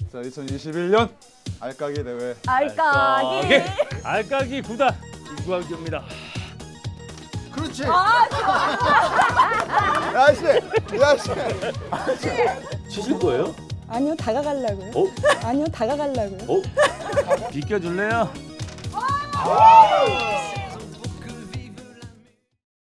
자, 2021년 알까기 대회. 알까기 구단 이구환규입니다. 그렇지. 야씨, 야씨. 치실 거예요? 아니요, 다가가려고요. 어? 아니요, 다가가려고요. 비켜줄래요?